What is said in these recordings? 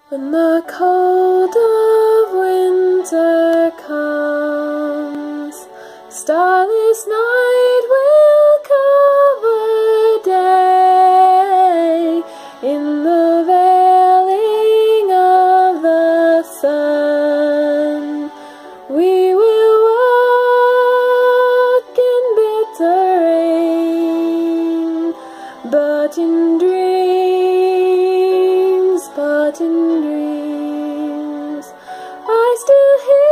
When the cold of winter comes, starless night will cover day. In the veiling of the sun, we will walk in bitter rain, but in dreams, I still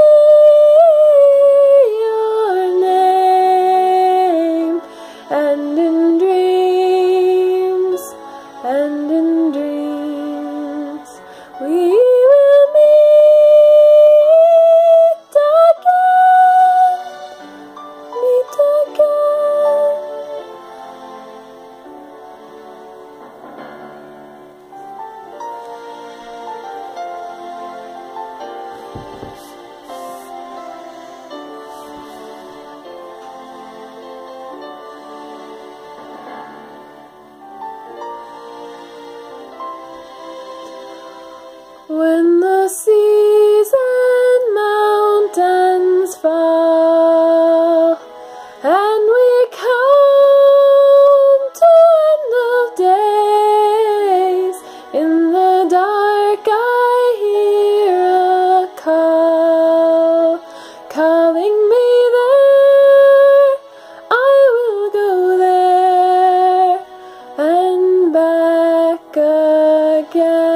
hear your name, and in dreams, we will meet again. When the seas and mountains fall, and we come to end of days, in the dark I hear a call, calling me there. I will go there and back again.